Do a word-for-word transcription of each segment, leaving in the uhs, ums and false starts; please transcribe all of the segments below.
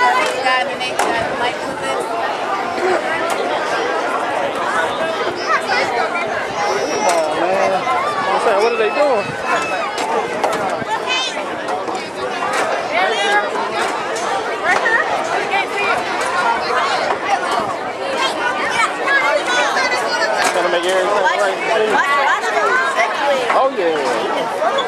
Got the name, got the light with it. Come on, man. I'm saying, what are they doing? Trying to make everything right. Oh, yeah.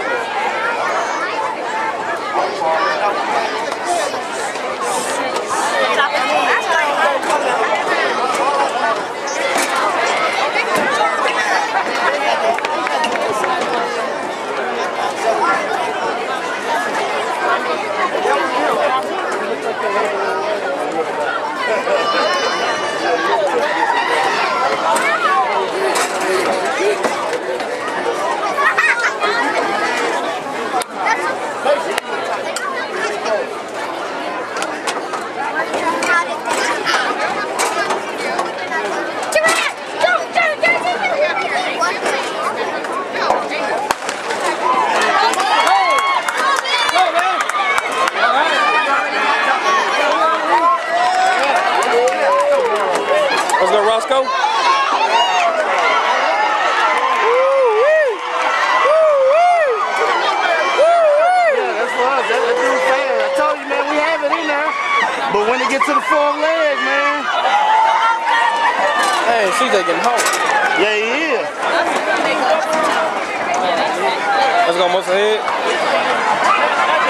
Let's go, Roscoe. But when it gets to the fourth leg, man. Hey, she's taking home. Yeah, he is. Let's go, Musa Head.